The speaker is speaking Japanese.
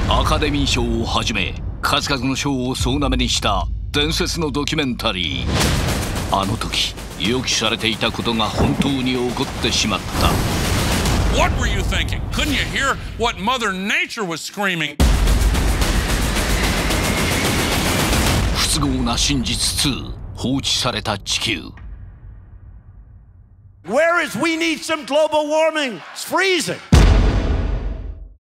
アカデミー賞をはじめ数々の賞を総なめにした伝説のドキュメンタリー。あの時予期されていたことが本当に起こってしまった。 What were you thinking? Couldn't you hear what Mother Nature was screaming? 不都合な真実2、放置された地球。 Where is we need some global warming? It's freezing.